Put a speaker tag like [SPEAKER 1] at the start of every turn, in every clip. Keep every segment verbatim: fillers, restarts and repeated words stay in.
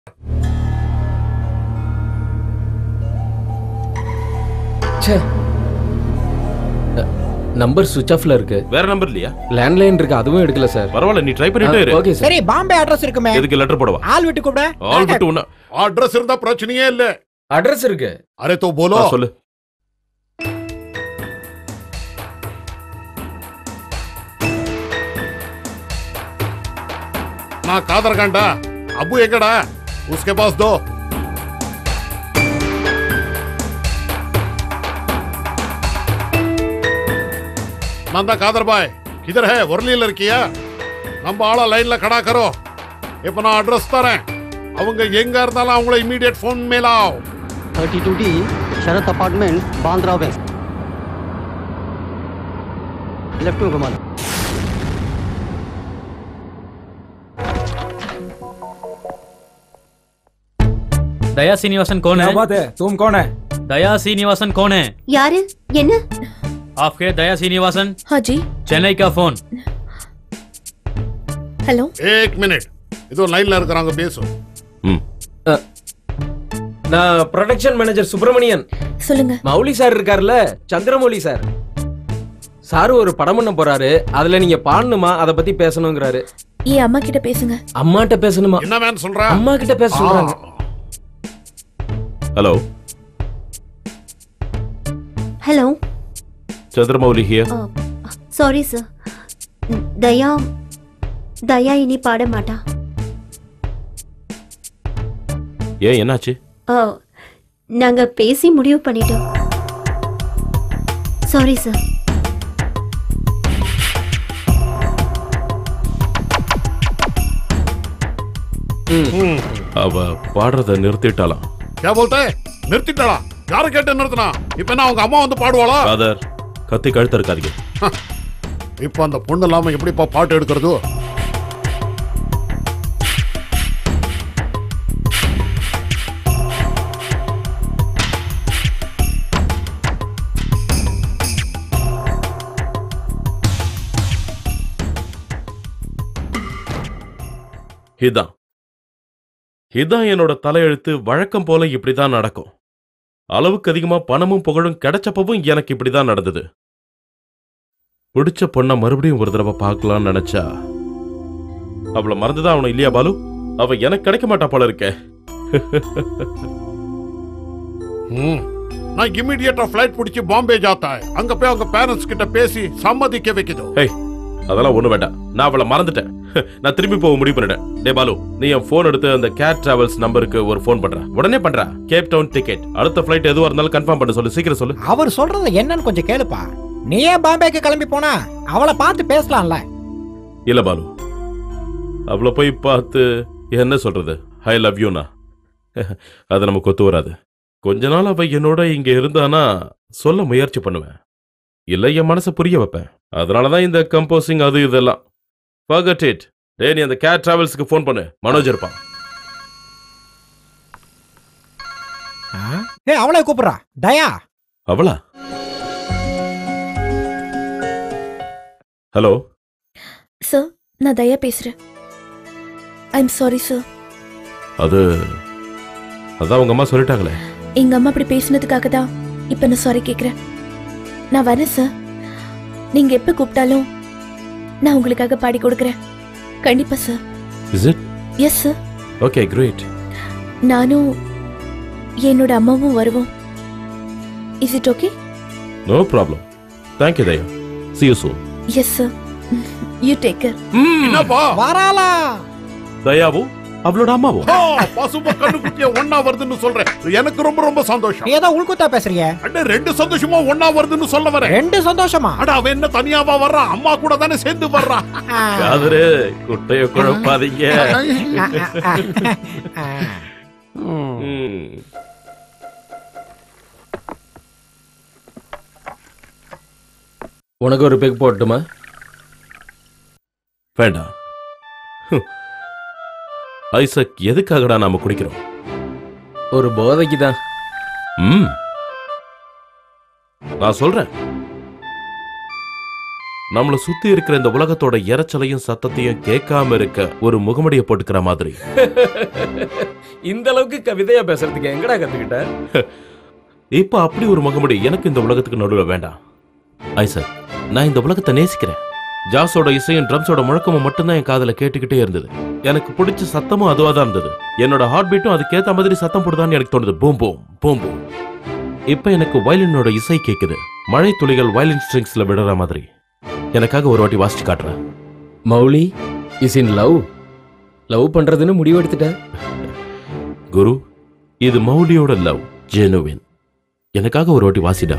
[SPEAKER 1] Number சுவிட்ச் ஆஃப்ல இருக்கு.
[SPEAKER 2] வேற நம்பர் இல்லையா?
[SPEAKER 1] லேண்ட்லைன் இருக்கு, அதுவும் எடுக்கல சார்.
[SPEAKER 2] பரவாயில்ல, நீ ட்ரை பண்ணிட்டே இரு.
[SPEAKER 1] Okay sir.
[SPEAKER 3] சரி, பாம்பே அட்ரஸ் இருக்குமே.
[SPEAKER 2] எதுக்கு லெட்டர் போடவா?
[SPEAKER 3] ஆள் விட்டு கூப்பிட.
[SPEAKER 2] ஆள் விட்டு உன்ன
[SPEAKER 4] அட்ரஸ் இருந்தா பிரச்சனையே இல்ல.
[SPEAKER 1] அட்ரஸ் இருக்கு.
[SPEAKER 4] அரே தோ போலோ.
[SPEAKER 2] சொல்லு.
[SPEAKER 4] நான் காதர் காண்டா. அபு எங்கடா? उसके पास दो. नंदा कादर भाई किधर है? वर्लील இருக்கியா? நம்ம ஆள லைன்ல கடா கரோ. இப்போ நான் அட்ரஸ் தரேன். அவங்க எங்க இருந்தாலும் அவங்கள இமிடியேட் ஃபோன் மேலாவ்.
[SPEAKER 5] thirty-two D Sharad apartment Bandra west. Left में घुमा लो.
[SPEAKER 6] दया श्रीनिवासन कौन है?
[SPEAKER 7] क्या बात है? तुम कौन है?
[SPEAKER 6] दया श्रीनिवासन कौन है?
[SPEAKER 8] यार ये ना
[SPEAKER 6] आपके दया श्रीनिवासन?
[SPEAKER 8] हाँ जी.
[SPEAKER 6] चेन्नई का फोन.
[SPEAKER 8] हेलो.
[SPEAKER 4] एक मिनट. இதோ லைன்ல இருக்கறாங்க பேசு.
[SPEAKER 2] ம்.
[SPEAKER 1] நான் ப்ரொடக்ஷன் மேனேஜர் சுப்பிரமணியன்.
[SPEAKER 8] சொல்லுங்க.
[SPEAKER 1] மௌலி சார் இருக்கார்ல, சந்திரமௌலி சார். சார் ஒரு படம் பண்ண போறாரு. அதுல நீங்க பாடணுமா, அத பத்தி பேசணும்ங்கறாரு.
[SPEAKER 8] ஏ அம்மா கிட்ட பேசுங்க.
[SPEAKER 1] அம்மாட்ட பேசணுமா?
[SPEAKER 4] என்ன மேன் சொல்றா?
[SPEAKER 1] அம்மா கிட்ட பேச சொல்றாங்க.
[SPEAKER 2] Hello.
[SPEAKER 8] Hello.
[SPEAKER 2] Chandramouli here.
[SPEAKER 8] Sorry sir. Daya Daya इनी पाட மாட்டா.
[SPEAKER 2] ஏன் என்னாச்சு?
[SPEAKER 8] நாங்க பேசி முடிவு பண்ணிட்டோம். Sorry sir.
[SPEAKER 2] அவ பாடுறத நிறுத்திட்டாளாம்.
[SPEAKER 4] क्या बोलता है? நிறுத்திட்டாளா? யார கேட்ட நிறுத்தினா? இப்போ நான் அவங்க அம்மா வந்து பாடுவாளா?
[SPEAKER 2] காதர் கத்தி கழுத்து இருக்காதீங்க.
[SPEAKER 4] இப்போ அந்த பொண்ணு இல்லாம எப்படிப்பா பாட்டு எடுக்கிறது?
[SPEAKER 2] இதான் இதான் என்னோட தலையெழுத்து. வழக்கம் போல இப்படிதான் நடக்கும். அளவுக்கு அதிகமா பணமும் புகழும் கிடைச்சப்பவும் எனக்கு இப்படிதான் நடந்தது. பிடிச்ச பொண்ண மறுபடியும் ஒரு தடவை பார்க்கலாம்னு நினைச்சா அவளை மறந்துதான் அவனை இல்லையா பாலு? அவ எனக்கு கிடைக்க மாட்டா போல இருக்க.
[SPEAKER 4] நான் இமிடியேட்டா ஃளைட் பிடிச்சி பாம்பே ஜாத்தா. அங்க போய் அவங்க பேரண்ட்ஸ் கிட்ட பேசி சம்மதிக்க வைக்குது.
[SPEAKER 2] ஹேய், அதெல்லாம் ஒண்ணு வேண்டாம். நான் அவளை மறந்துட்டேன். நான் திரும்பி போக முடிவு பண்ணிட்டேன். டே பாலு, நீ என் போன் எடுத்து அந்த கேட் டிராவல்ஸ் நம்பருக்கு ஒரு போன் பண்ற. உடனே பண்ற. Cape Town ticket. அடுத்த ஃளைட் எதுவா இருந்தாலும் கன்ஃபார்ம் பண்ண சொல்லு. சீக்கிரம் சொல்லு.
[SPEAKER 3] அவர் சொல்றது என்னன்னு கொஞ்சம் கேளுப்பா. நீயே பாம்பேக்கு கிளம்பி போனா அவளை பார்த்து பேசலாம்ல.
[SPEAKER 2] இல்ல பாலு, அவளை போய் பார்த்து என்ன சொல்றது? ஐ லவ் யூனா அது நமக்கு ஒத்து வராது. கொஞ்ச நாள் அவ என்னோட இங்க இருந்தானா சொல்ல முயற்சி பண்ணுவேன். இல்ல என் மனசை புரிய வைப்பேன். அதனாலதான் இந்த கம்போசிங் அது இதெல்லாம். Forget it. டேய், நீ அந்த கேட் டிராவல்ஸ்க்கு ஃபோன் பண்ணு. மனோஜ் இருப்பான்.
[SPEAKER 3] ஏய், அவளை கூப்பிடுறா. தயா.
[SPEAKER 2] அவளா? ஹலோ
[SPEAKER 8] சார், நான் தயா பேசுறேன். I am sorry sir.
[SPEAKER 2] அது அதான் உங்க அம்மா சொல்லிட்டாங்களே.
[SPEAKER 8] எங்க அம்மா அப்படி பேசினதுக்காக தான் இப்ப நான் சாரி கேக்குறேன். நான் வரேன் சார். நீங்க எப்ப கூப்பிட்டாலும் நான் உங்களுக்காக பாடி கொடுக்கிறேன். கண்டிப்பா sir.
[SPEAKER 2] Is it?
[SPEAKER 8] Yes sir.
[SPEAKER 2] Okay, great.
[SPEAKER 8] நானும் என்னோட அம்மாவும் வருவோம். Is it okay?
[SPEAKER 2] No problem. Thank you, Daya. See you soon.
[SPEAKER 8] Yes sir. You take care.
[SPEAKER 4] என்னப்பா?
[SPEAKER 3] வராளா?
[SPEAKER 2] தயாவு அவளோட அம்மாவும்
[SPEAKER 4] பசும்ப கண்ணு குட்டிய ஒண்ணா வருதுன்னு சொல்றேன். எனக்கு ரொம்ப ரொம்ப சந்தோஷம்.
[SPEAKER 3] நீ ஏதோ உள்குத்தா பேசுறிய?
[SPEAKER 4] அட ரெண்டு சந்தோஷமா ஒண்ணா வருதுன்னு சொல்ல வரேன்.
[SPEAKER 3] ரெண்டு சந்தோஷமா?
[SPEAKER 4] அட அவ என்ன தனியாவா வர்றா? அம்மா கூட தானே சேர்ந்து வர்றா.
[SPEAKER 2] காதரே, குட்டைய குழப்பாதீங்க.
[SPEAKER 1] உனக்கு ஒரு பெக் போட்டுமா?
[SPEAKER 2] வேண்டாம். ஐசக், எதுக்காகடா நாம குடிக்கிறோம்?
[SPEAKER 1] ஒரு போதைக்கு தான்.
[SPEAKER 2] ம், நான் சொல்றேன். நம்மள சுத்தி இருக்கிற இந்த உலகத்தோட இரைச்சலையும் சத்தத்தையும் கேட்காம இருக்க ஒரு முகமடியை போட்டுக்கிற மாதிரி.
[SPEAKER 1] இந்த அளவுக்கு கவிதையா பேசுறதுக்கு எங்கடா கத்துக்கிட்ட?
[SPEAKER 2] இப்ப அப்படி ஒரு முகமுடி எனக்கு இந்த உலகத்துக்கு நடுவில் வேண்டாம். ஐசக், நான் இந்த உலகத்தை நேசிக்கிறேன். ஜாஸோட இசையும் ட்ரம்ஸோட முழக்கமும் மட்டும்தான் என் காதுல கேட்டுக்கிட்டே இருந்தது. எனக்கு பிடிச்ச சத்தமும் அதுவா தான் இருந்தது. என்னோட ஹார்ட் பீட்டும் அதுக்கேத்த மாதிரி சத்தம் போடுதான்னு எனக்கு தோணுது. Boom boom boom boom. இப்ப எனக்கு வயலினோட இசை கேக்குது. மழை துளிகள் வயலின் ஸ்ட்ரிங்ஸ்ல விடுற மாதிரி. எனக்காக ஒரு வாட்டி வாசிச்சு காட்டுறேன்.
[SPEAKER 1] Mouli is in love. Love பண்றதுன்னு முடிவெடுத்துட்ட.
[SPEAKER 2] குரு, இது மௌலியோட லவ், ஜெனுவின். எனக்காக ஒரு வாட்டி வாசிடா.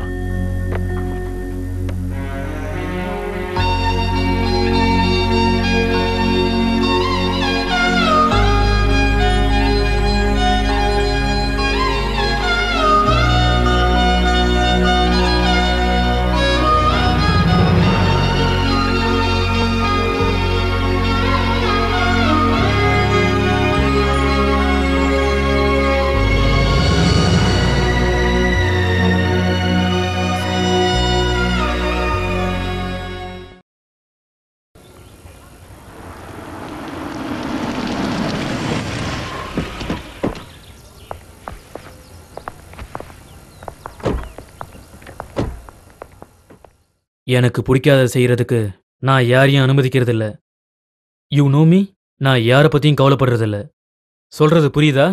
[SPEAKER 6] எனக்கு பிடிக்காத செய்யறதுக்கு நான் யாரையும் அனுமதிக்கிறதில்ல. யூ நோ மீ, நான் யாரை பத்தியும் கவலைப்படுறதில்ல. சொல்றது புரியுதா?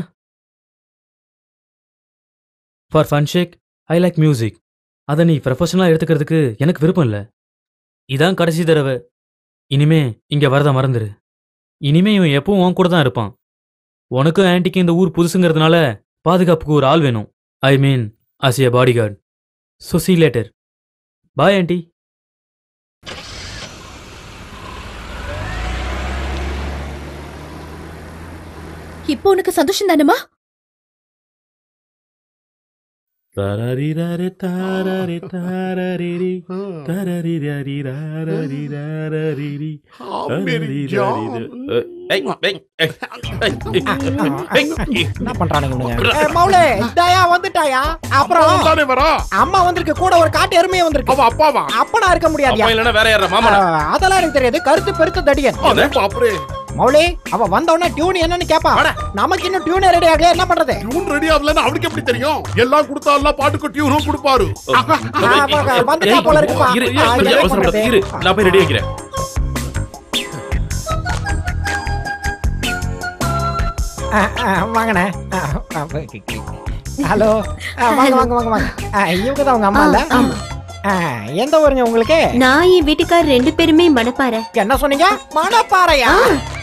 [SPEAKER 6] For fun sake I like music. அதை நீ ப்ரொஃபஷனலாக எடுத்துக்கிறதுக்கு எனக்கு விருப்பம் இல்லை. இதான் கடைசி தடவை. இனிமே இங்க வரத மறந்துரு. இனிமே இவன் எப்பவும் உன் கூட தான் இருப்பான். உனக்கும் ஆன்ட்டிக்கு இந்த ஊர் புதுசுங்கிறதுனால பாதுகாப்புக்கு ஒரு ஆள் வேணும். I mean as a bodyguard. So see later. Bye aunty.
[SPEAKER 8] இப்போ உனக்கு சந்தோஷம் தானமா?
[SPEAKER 2] தரரிரரே தாரரே தாரரிரி தரரிரரி ராரரி ராரரிரி.
[SPEAKER 3] என்ன பண்றானுங்க இவனுங்க? ஏய், மௌலே, தயா வந்துட்டாயா? அப்புறம்
[SPEAKER 4] தானே வரா?
[SPEAKER 3] அம்மா வந்திருக்கு, கூட ஒரு காட்டு எருமையும் வந்திருக்கு.
[SPEAKER 4] அவ அப்பாவா?
[SPEAKER 3] அப்பனா இருக்க முடியாதியா?
[SPEAKER 2] அப்பா இல்லனா வேற யாரா? மாமா.
[SPEAKER 3] ஆ, அதெல்லாம் எனக்கு தெரியாது. கருத்து பெருத்து தடியன்.
[SPEAKER 4] பாப்பரே.
[SPEAKER 3] மௌலே, அவ வந்த உடனே டியூன் என்னன்னு கேப்பா. நமக்கு இன்னும் டியூன் ரெடி ஆகல, என்ன பண்றது?
[SPEAKER 4] டியூன் ரெடி ஆகலன்னா அவனுக்கு எப்படி தெரியும்? எல்லாம் கொடுத்தா எல்லாம் பாட்டுக்கு டியூனும் கொடுப்பாரு.
[SPEAKER 3] வந்துட்டா போல இருக்குப்பா.
[SPEAKER 2] இரு,
[SPEAKER 3] ஆ,
[SPEAKER 2] கொஞ்சம்
[SPEAKER 3] என்ன
[SPEAKER 2] அவசரப்படாத.
[SPEAKER 3] பண்றது?
[SPEAKER 2] இரு, நான் போய் ரெடி ஆகிறேன்.
[SPEAKER 3] ஆ, ஆ, வாங்கண்ணே. ஆ, ஆ, ஹலோ. ஆ, வாங்க வாங்க வாங்க வாங்க. ஆ, இவங்க தான் உங்க அம்மா இல்ல? ஆ, எந்த ஊருங்க உங்களுக்கு?
[SPEAKER 7] நான் என் வீட்டுக்கார் ரெண்டு பேருமே மணப்பாறை.
[SPEAKER 3] என்ன சொன்னீங்க? மணப்பாறையா?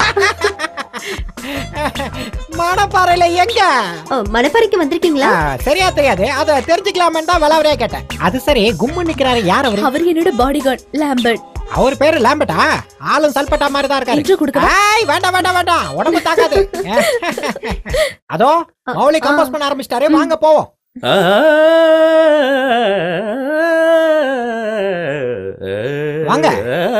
[SPEAKER 3] மணப்பாறையில எங்க?
[SPEAKER 7] மணப்பாறைக்கு வந்திருக்கீங்களா?
[SPEAKER 3] சரியா தெரியாது. அத தெரிஞ்சுக்கலாமே தான் விளாவரியா கேட்டேன். அது சரி, கும்மு நிக்கிறாரு, யார் அவரு?
[SPEAKER 8] அவர் என்னோட பாடி கார்டு லாம்பர்ட்.
[SPEAKER 3] அவர் பேரு லாம்பட்டா? ஆளும் சல்பட்டா மாதிரி தான் இருக்காரு.
[SPEAKER 8] இன்ட்ரோ கொடுக்கவா?
[SPEAKER 3] ஏய், வேண்டாம் வேண்டாம் வேண்டாம், உடம்பு தாக்காது. அதோ மௌலி கம்போஸ் பண்ண ஆரம்பிச்சிட்டாரு, வாங்க போவோம். வாங்க.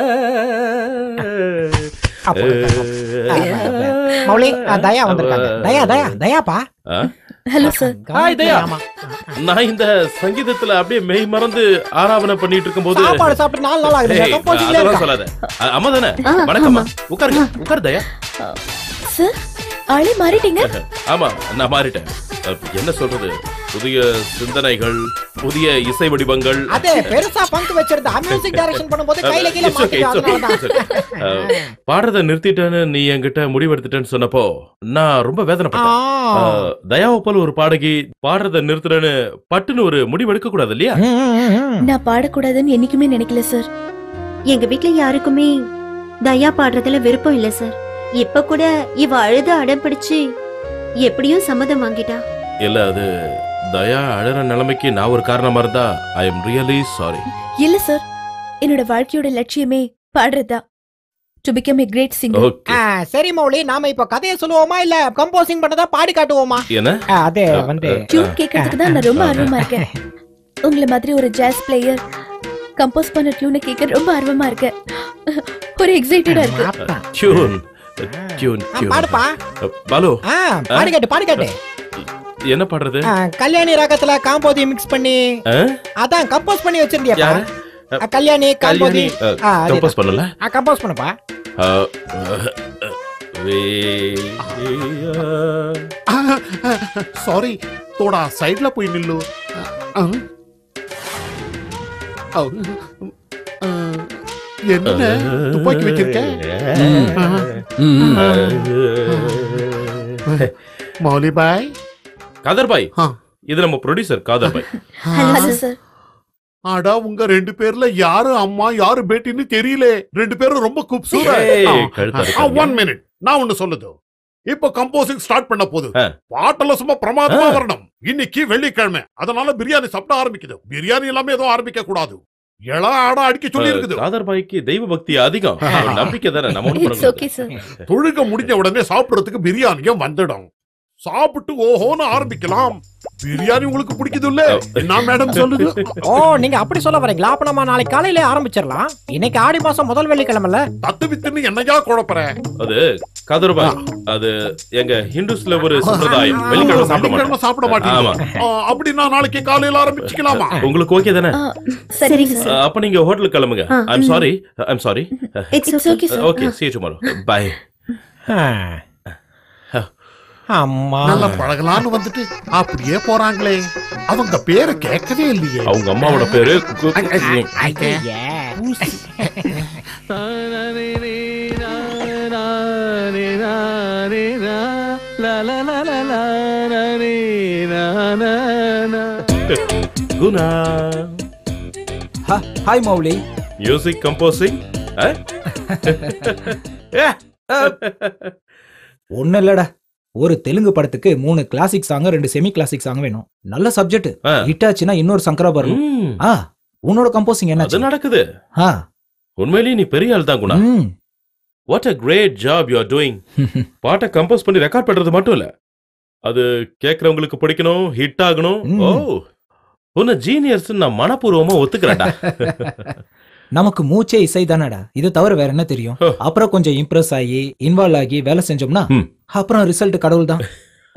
[SPEAKER 3] மௌலி, தயா வந்திருக்காங்க. தயா தயா தயாப்பா.
[SPEAKER 8] Hello sir.
[SPEAKER 2] ஹாய் தயா. நான் இந்த சங்கீதத்துல அப்படியே மெய் மறந்து ஆராதனை பண்ணிட்டு இருக்கும்போது
[SPEAKER 3] சாப்பாடு சாப்பிட்டு நாலு நாள் ஆகுது. கம்போசிங்ல
[SPEAKER 2] அதெல்லாம்
[SPEAKER 3] இருக்கா?
[SPEAKER 2] சொல்லாத. அம்மா தானே? வணக்கம்மா. உட்காருங்க. உட்காரு தயா.
[SPEAKER 8] சார், ஆளே மாறிட்டீங்க.
[SPEAKER 2] ஆமா, நான் மாறிட்டேன். என்ன சொல்றது, புதிய சிந்தனைகள், புதிய இசை வடிவங்கள்.
[SPEAKER 3] அதே பெருசா பங்கு வச்சிருந்த மியூசிக் டைரக்ஷன் பண்ணும்போது கையில கீழ மாட்டிட்டு
[SPEAKER 2] பாடுறத நிறுத்திட்டேன்னு நீ என்கிட்ட முடிவெடுத்துட்டேன்னு சொன்னப்போ நான் ரொம்ப வேதனைப்பட்டேன். தயாவை போல ஒரு பாடகி பாடுறத நிறுத்துறேன்னு பட்டுன்னு ஒரு முடிவெடுக்க கூடாது இல்லையா?
[SPEAKER 8] நான் பாடக்கூடாதுன்னு என்னைக்குமே நினைக்கல சார்.
[SPEAKER 7] எங்க வீட்ல யாருக்குமே தயா பாடுறதுல விருப்பம் இல்ல சார். இப்ப கூட இவ அழுத அடம் பிடிச்சு எப்படியும் சம்மதம் வாங்கிட்டா.
[SPEAKER 2] இல்ல, அது தயா அழற நிலைமைக்கு நான் ஒரு காரணமா இருந்தா ஐ எம் ரியலி சாரி.
[SPEAKER 8] இல்ல சார், என்னோட வாழ்க்கையோட லட்சியமே பாடுறதா. To become a great singer.
[SPEAKER 2] Okay.
[SPEAKER 3] சரி மௌலி, நாம இப்ப கதையை சொல்லுவோமா இல்ல கம்போசிங் பண்ணதா பாடி காட்டுவோமா?
[SPEAKER 2] என்ன?
[SPEAKER 3] அதே வந்து
[SPEAKER 8] டியூன் கேட்கறதுக்கு தான் நான் ரொம்ப ஆர்வமா இருக்கேன். உங்களை மாதிரி ஒரு ஜாஸ் பிளேயர் கம்போஸ் பண்ண டியூனை கேட்க ரொம்ப ஆர்வமா இருக்கேன். ஒரு எக்ஸைட்டடா இருக்கு.
[SPEAKER 2] Tune tune tune.
[SPEAKER 3] பாடுப்பா.
[SPEAKER 2] பாலு,
[SPEAKER 3] பாடி காட்டு பாடி காட்டு.
[SPEAKER 2] என்ன பாடுறது?
[SPEAKER 3] கல்யாணி ராகத்துல காம்போதி மிக்ஸ் பண்ணி அதான் கம்போஸ் பண்ணி வச்சிருந்தியா? கல்யாணி காம்போதி
[SPEAKER 2] கம்போஸ் பண்ணல.
[SPEAKER 3] கம்போஸ் பண்ணுப்பா.
[SPEAKER 4] சாரி தோடா சைடுல போய் நில்லு. என்ன துப்பாக்கி வச்சிருக்க? மௌலி பாய்.
[SPEAKER 2] காதர் பாய், இது நம்ம producer Khader Bhai.
[SPEAKER 8] Hello sir.
[SPEAKER 4] ஆடா உங்க ரெண்டு பேர்ல யாரு அம்மா யாரு பேட்டின்னு தெரியல. ரெண்டு பேரும் ரொம்ப கூப்சூரத். ஒன் மினிட், நான் ஒண்ணு சொல்லுது. இப்ப கம்போசிங் ஸ்டார்ட் பண்ண போது பாட்டெல்லாம் சும்மா பிரமாதமா வரணும். இன்னைக்கு வெள்ளிக்கிழமை, அதனால பிரியாணி சாப்பிட ஆரம்பிக்குது. பிரியாணி எல்லாமே எதுவும் ஆரம்பிக்க கூடாது. எழா ஆடா அடிக்க சொல்லி இருக்குது.
[SPEAKER 2] காதர் பாய்க்கு தெய்வ பக்தி அதிகம், நம்பிக்கை தானே. நம்ம ஒண்ணு
[SPEAKER 8] இட்ஸ் ஓகே சார்.
[SPEAKER 4] தொழுக முடிஞ்ச உடனே சாப்பிடுறதுக்கு பிரியாணியும் வந்துடும். சாப்பிட்டு ஓஹோன்னு ஆரம்பிக்கலாம். பிரியாணி உங்களுக்கு பிடிக்குது இல்ல? என்ன மேடம் சொல்லுது?
[SPEAKER 3] ஓ, நீங்க அப்படி சொல்ல வரீங்களா? அப்ப நம்ம நாளைக்கு காலையில ஆரம்பிச்சிடலாம். இன்னைக்கு ஆடி மாசம் முதல் வெள்ளிக்கிழமைல.
[SPEAKER 4] தத்து வித்துன்னு என்னையா குழப்பற?
[SPEAKER 2] அது காதர் பாய், அது எங்க ஹிந்துஸ்ல ஒரு சம்பிரதாயம். வெள்ளிக்கிழமை சாப்பிட மாட்டோம்.
[SPEAKER 4] சாப்பிட மாட்டீங்க. அப்படின்னா நாளைக்கு காலையில ஆரம்பிச்சுக்கலாமா?
[SPEAKER 2] உங்களுக்கு ஓகே தானே?
[SPEAKER 8] சரிங்க சார்.
[SPEAKER 2] அப்ப நீங்க ஹோட்டலுக்கு கிளம்புங்க. I am sorry, I am sorry.
[SPEAKER 8] It's okay sir.
[SPEAKER 2] Okay, see you tomorrow. Bye.
[SPEAKER 3] அம்மா
[SPEAKER 4] நல்லா பழகலான்னு வந்துட்டு அப்படியே போறாங்களே. அவங்க பேரை கேட்கவே இல்லையே.
[SPEAKER 2] அவங்க அம்மாவோட பேரு Guna.
[SPEAKER 1] Hi Mouli.
[SPEAKER 2] Music composing
[SPEAKER 9] ஒன்னும் இல்லடா, ஒரு தெலுங்கு படத்துக்கு மூணு கிளாசிக் சாங் ரெண்டு செமி கிளாசிக் சாங் வேணும். நல்ல சப்ஜெக்ட். ஹிட் ஆச்சுன்னா இன்னொரு சங்கராபரணம். ஆ, உன்னோட கம்போசிங் என்ன?
[SPEAKER 2] அது நடக்குது.
[SPEAKER 9] ஆ,
[SPEAKER 2] உண்மையிலேயே நீ பெரிய ஆள் தான் Guna. What a great job you are doing. பாட்டை கம்போஸ் பண்ணி ரெக்கார்ட் பண்றது மட்டும் இல்ல, அது கேக்குறவங்களுக்கு பிடிக்கணும், ஹிட் ஆகணும். ஓ, உன்னை ஜீனியர்ஸ் நான் மனப்பூர்வமா ஒத்துக்கிறேன்டா.
[SPEAKER 9] நமக்கு மூச்சே இசை தானடா, இது தவிர வேற என்ன தெரியும்? அப்புறம் கொஞ்சம் இம்ப்ரெஸ் ஆகி இன்வால்வ் ஆகி வேலை செஞ்சோம்னா அப்புறம் ரிசல்ட் கடவுள் தான்.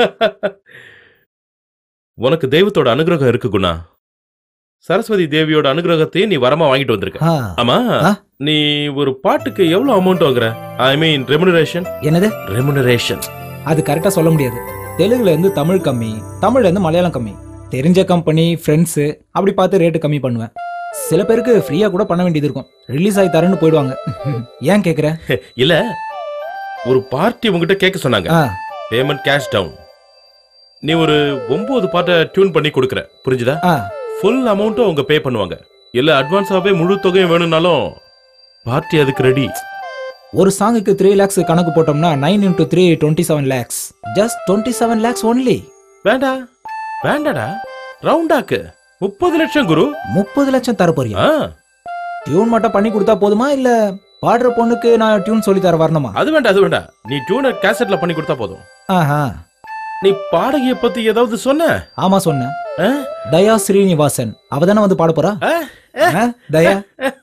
[SPEAKER 2] உனக்கு தெய்வத்தோட அனுகிரகம் இருக்கு குணா. சரஸ்வதி தேவியோட அனுகிரகத்தையும் நீ வரமா வாங்கிட்டு வந்திருக்க. ஆமா, நீ ஒரு பாட்டுக்கு எவ்வளவு அமௌண்ட் வாங்குற? I mean remuneration.
[SPEAKER 9] என்னது
[SPEAKER 2] ரெமுனரேஷன்?
[SPEAKER 9] அது கரெக்டா சொல்ல முடியாது. தெலுங்குல இருந்து தமிழ் கம்மி, தமிழ்ல இருந்து மலையாளம் கம்மி. தெரிஞ்ச கம்பெனி ஃப்ரெண்ட்ஸ் அப்படி பார்த்து ரேட்டு கம்மி பண்ணுவேன். சில பேருக்கு ஃப்ரீயா கூட பண்ண வேண்டியது இருக்கும். ரிலீஸ் ஆகி தரேன்னு போயிடுவாங்க. ஏன் கேக்குற?
[SPEAKER 2] இல்ல, ஒரு பார்ட்டி உங்ககிட்ட கேட்க சொன்னாங்க. Payment cash down. நீ ஒரு ஒன்பது பாட்டை டியூன் பண்ணி கொடுக்குற, புரிஞ்சுதா? ஃபுல் அமௌண்ட்டும் அவங்க பே பண்ணுவாங்க. இல்ல அட்வான்ஸாவே முழு தொகையும் வேணும்னாலும் பார்ட்டி அதுக்கு ரெடி.
[SPEAKER 9] ஒரு சாங்குக்கு த்ரீ லேக்ஸ் கணக்கு போட்டோம்னா nine into three twenty seven lakhs. Just twenty seven lakhs only.
[SPEAKER 2] வேண்டா வேண்டாடா, ரவுண்டாக்கு முப்பது லட்சம் குரு.
[SPEAKER 9] முப்பது லட்சம் தர போறியா? டியூன் மட்டும் பண்ணி கொடுத்தா போதுமா, இல்ல பாடுற பொண்ணுக்கு நான் டியூன் சொல்லி தர வரணுமா?
[SPEAKER 2] அது வேண்டாம், அது வேண்டாம். நீ டியூனை கேசட்ல பண்ணி கொடுத்தா போதும்.
[SPEAKER 9] ஆஹா.
[SPEAKER 2] நீ பாடகிய பத்தி ஏதாவது சொன்ன?
[SPEAKER 9] ஆமா சொன்னேன். தயா ஸ்ரீனிவாசன் அவதானே வந்து பாட போறா. தயா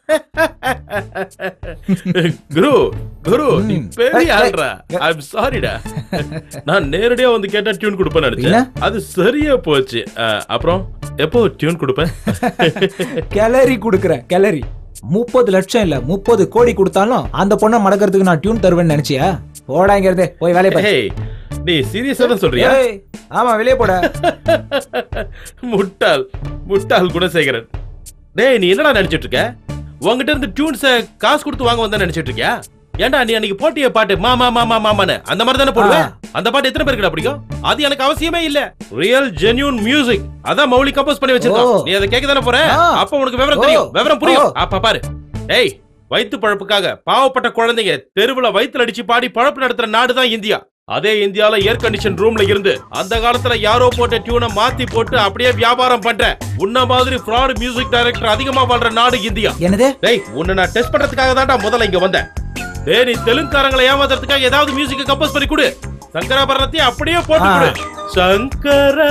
[SPEAKER 2] குரு குரு நீ பெரிய ஆள்றா. ஐ அம் சாரிடா. நான் நேரடியா வந்து கேட்டா டியூன் கொடுப்பேன்னு நினைச்சேன். அது சரியா போச்சு. அப்புறம் எப்போ டியூன் கொடுப்பேன்?
[SPEAKER 9] கேலரி கொடுக்கறேன். கேலரி முப்பது லட்சம் இல்ல முப்பது கோடி கொடுத்தாலும் அந்த பொண்ணை மடக்கிறதுக்கு நான் டியூன் தருவேன்னு நினைச்சியா? போடாங்கிறதே போய் வேலையை பாரு.
[SPEAKER 2] நீ சீரியஸா தான் சொல்றியா?
[SPEAKER 9] ஆமா, வெளியே போட.
[SPEAKER 2] முட்டாள் முட்டாள் குணசேகரன். டேய், நீ என்னடா நினைச்சிட்டு இருக்க? உங்ககிட்ட இருந்து டியூன்ஸ காசு கொடுத்து வாங்க வந்தா நினைச்சிட்டு இருக்கியா? ஏன்டா நீ அன்னைக்கு போட்டிய பாட்டு மாமா மாமா மாமான்னு அந்த மாதிரி தானே போடுவ? அந்த பாட்டு எத்தனை பேருக்கு பிடிக்கும்? அது எனக்கு அவசியமே இல்ல. ரியல் ஜென்யூன் மியூசிக் அதான் மௌலி கம்போஸ் பண்ணி வச்சிருக்கோம். நீ அதை கேட்க தானே போற? அப்ப உனக்கு விவரம் தெரியும், விவரம் புரியும். அப்ப பாரு. டேய், வயிற்று பழப்புக்காக பாவப்பட்ட குழந்தைங்க தெருவுல வயிற்றுல அடிச்சு பாடி பழப்பு நடத்துற நாடுதான் இந்தியா. அதே இந்தியால ஏர் கண்டிஷன் ரூம்ல இருந்து அந்த காலத்துல யாரோ போட்ட டியூனை மாத்தி போட்டு அப்படியே வியாபாரம் பண்ற உன்ன மாதிரி ஃப்ராட் மியூசிக் டைரக்டர் அதிகமா வாழ்ற நாடு இந்தியா.
[SPEAKER 9] என்னது?
[SPEAKER 2] டேய், உன்னை நான் டெஸ்ட் பண்றதுக்காக தான்டா முதல்ல இங்க வந்தேன். டேய், நீ தெலுங்குக்காரங்களை ஏமாத்துறதுக்காக ஏதாவது மியூசிக் கம்போஸ் பண்ணி கொடு. சங்கராபரணத்தை அப்படியே போட்டு கொடு. சங்கரா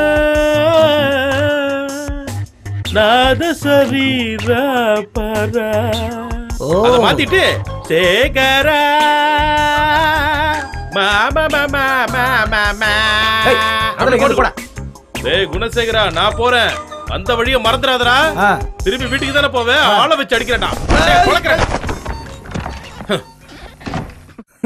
[SPEAKER 2] நாத சரீரா பரா அத மாத்திட்டு சேகரா மாமா மாமா மாமா மா அப்படி போடு போடா. டேய் குணசேகரா, நான் போறேன். அந்த வழியை மறந்துடாதடா. திரும்பி வீட்டுக்கு தானே போவேன். ஆளை வச்சு அடிக்கிறேன்டா.